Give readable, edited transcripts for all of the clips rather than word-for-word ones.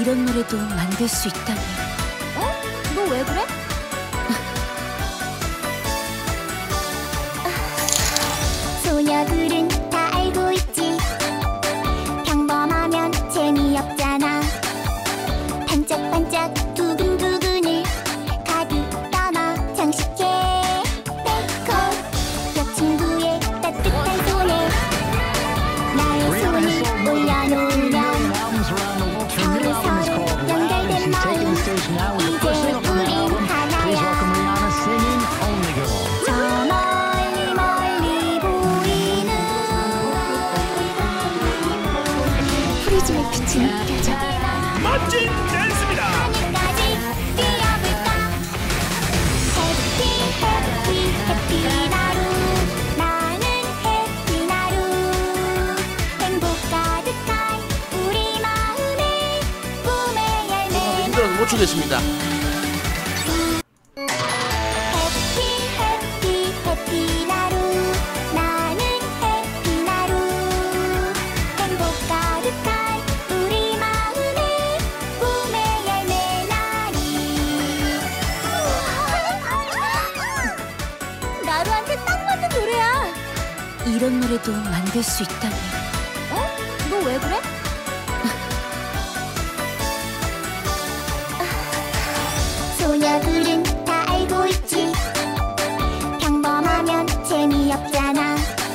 이런 노래도 만들 수 있다니. 어? 너 왜 그래? 소녀들은 다 알고 있지. 평범하면 재미없잖아. 반짝반짝 두근두근을 가득 담아 장식해. 빼고 여친구의 따뜻한 손에 나의 손을 올려놓으면 서로 서로 연결된 마음. 이제 우린 하나야. 저 멀리 멀리 보이는 프리즘의 빛이 느껴져. 멋진 댄스입니다. 하늘까지 뛰어볼까. 해피 해피 해피 나루. 나는 해피 나루. 행복 가득한 우리 마음에 꿈의 열매. 힘들어서 못 추겠습니다. 해피 해피 나루. 나는 해피 나루. 행복 가득한 우리 마음에 꿈의 열매 나리. 나루한테 딱 맞는 노래야. 이런 노래도 만들 수 있다니. 어? 너 왜 그래? 소녀들은 다 알고 있지. 평범하면 재미없잖아.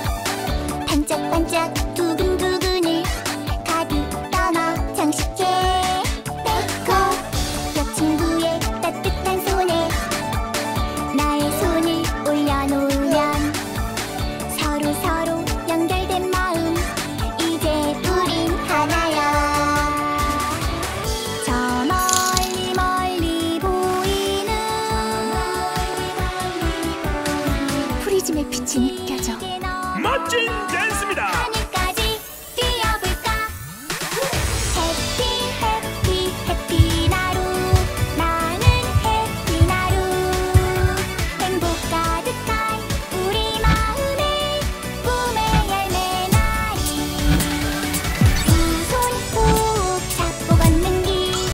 반짝반짝 두근두근을 가득 담아 장식해. 빼고 여친구의 따뜻한 손에 나의 손을 올려놓으면 서로 서로 연결된 마음. 이제 우린 하나야. 저 멀리 멀리 보이는 프리즘의 빛이 느껴져. 멋진